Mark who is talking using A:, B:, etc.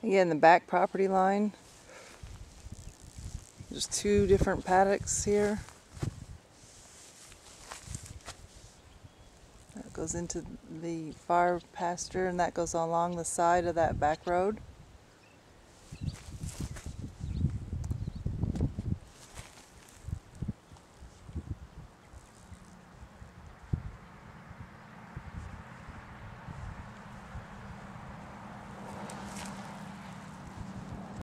A: Again, the back property line. There's two different paddocks here. That goes into the far pasture, and that goes along the side of that back road.